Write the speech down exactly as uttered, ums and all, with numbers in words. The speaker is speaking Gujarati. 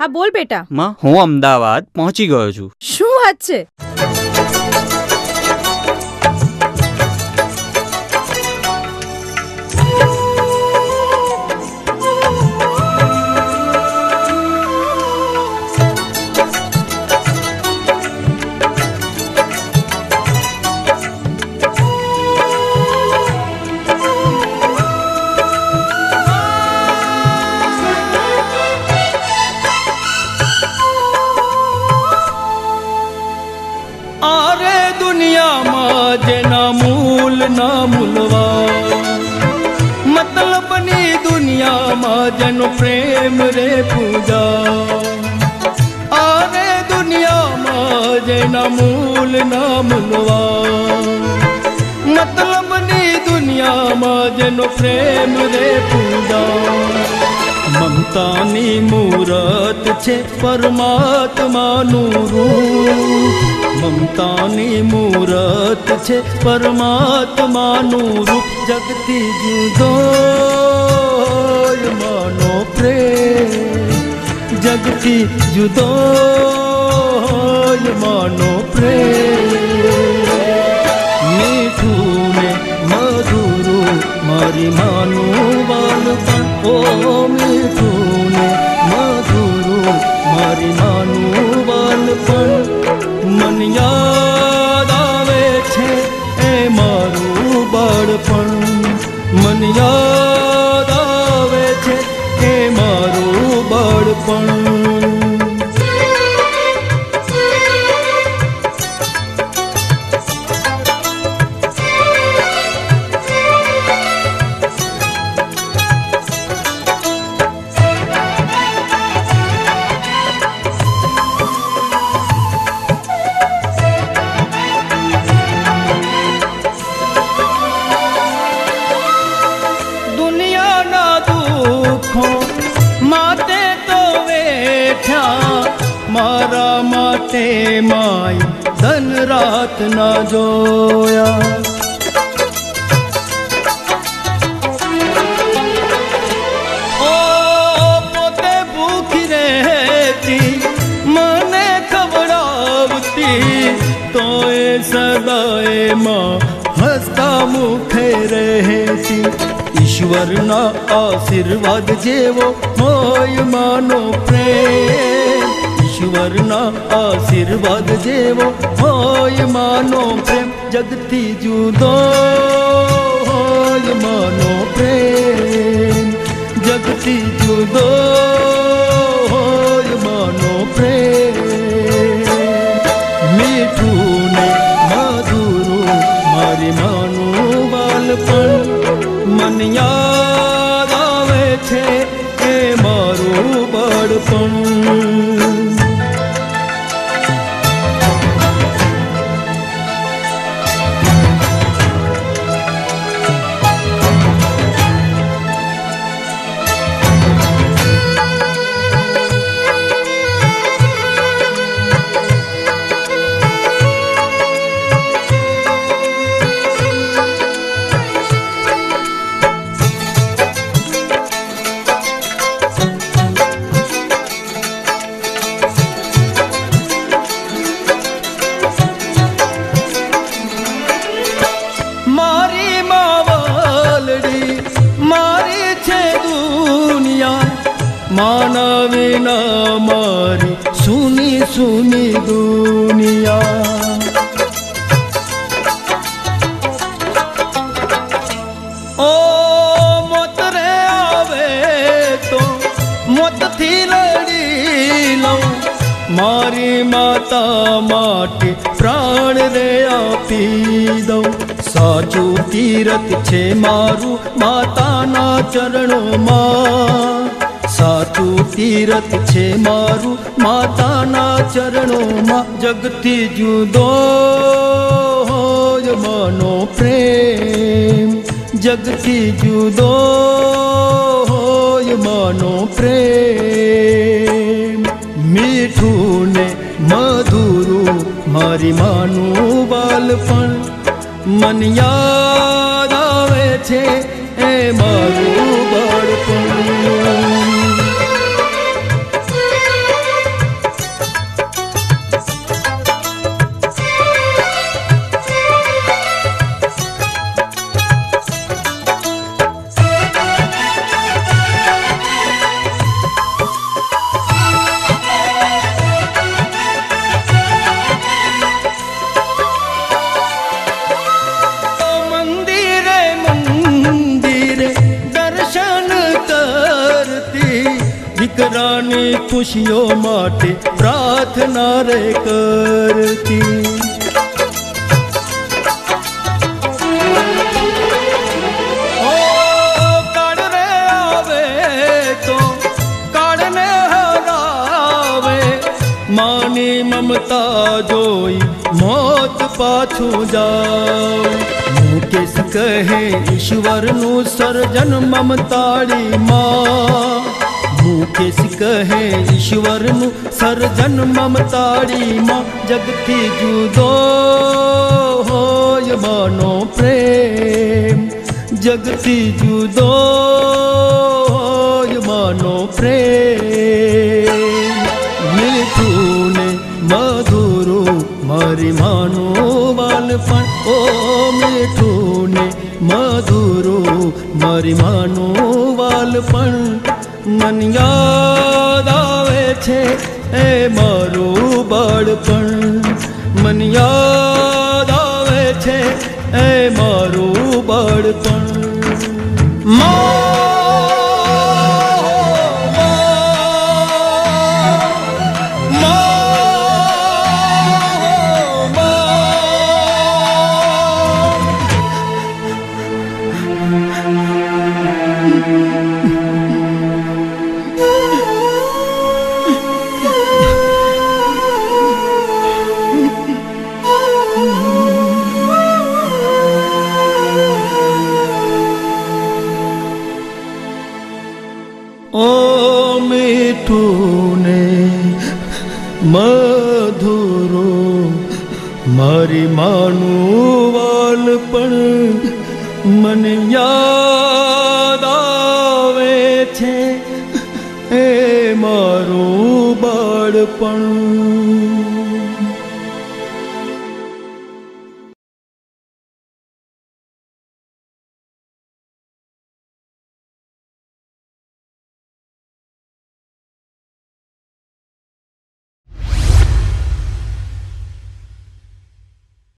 હા બોલ બેટા. માં, હું અમદાવાદ પહોંચી ગયો છું. શું વાત છે? જેના મૂલ ના મૂલવા, મતલબની દુનિયામાં જેનો પ્રેમ રે પૂજા. આરે દુનિયામાં જેના મૂલ ના મૂલવા, મતલબની દુનિયામાં જેનો પ્રેમ રે પૂજા. મમતાની મૂરત છે પરમાત્માનું રૂપ, મમતાની મૂરત છે પરમાત્માનું રૂપ. જગતી જુદો માનો પ્રેમ, જગતી જુદો માનો પ્રેમ. મીઠું ને મધુરું મારી માનું બાલપણ, ઓ મીઠું ને મધુરું મારી માનું બાલપણ. મન યાદ આવે છે એ મારું બાળપણ, મન યાદ આવે છે એ મારું બાળપણ. માતે તો વેઠ્યા મારા માટે માય ધન રાત ના જોયા. ઓ પોતે ભૂખી રહેતી મને ખવડાવતી, તો એ સદાએ માં હસતા મુખે રહેતી. ઈશ્વરના આશીર્વાદ જેવો હોય માનો પ્રેમ, ઈશ્વરના આશીર્વાદ જેવો હોય માનો પ્રેમ. જગતી જુદો હોય માનો પ્રેમ, જગતી જુદો હોય માનો પ્રેમ. મીઠું ને મધુરું મારી માનું બાલપણ, મન યાદ આવે છે એ મારું બાળપણ. માના વિના મારી સુની સુની દુનિયા. ઓ મોત રે આવે તો મોતથી લડી લઉં, મારી માતા માટે પ્રાણ રે આપી દઉં. સાચું તીરથ છે મારું માતાના ચરણોમાં, સાચું તીરથ છે મારું માતાના ચરણોમાં. જગતી જુદો હોય માનો પ્રેમ, જગતી જુદો હોય માનો પ્રેમ. મીઠું ને મધુરું મારી માનું બાલપણ, મન યાદ આવે છે એ મારું બાળપણ. ની ખુશીઓ માટે પ્રાર્થના રે કરતી. ઓ કાળ રે આવે તો કાળને હરાવે, માની મમતા જોઈ મોત પાછું જાવ. મુકેશ કહે ઈશ્વરનું સર્જન મમતાળી માં. મુકેશ કહે ઈશ્વરનું સર્જન મમતાળી માં. જગથી જુદો હોય માનો પ્રેમ, જગથી જુદો હોય માનો પ્રેમ. મીઠું ને મધુરું મારી માનું બાળપણ. ઓ મીઠું ને મધુરું મારી માનું બાળપણ. મન યાદ આવે છે એ મારું બાળપણ. મન યાદ આવે છે એ મારું બાળપણ. મા ઓ મીઠું ને મધુરું મારી માનું બાળપણ. મને યાદ આવે છે એ મારું બાળપણ.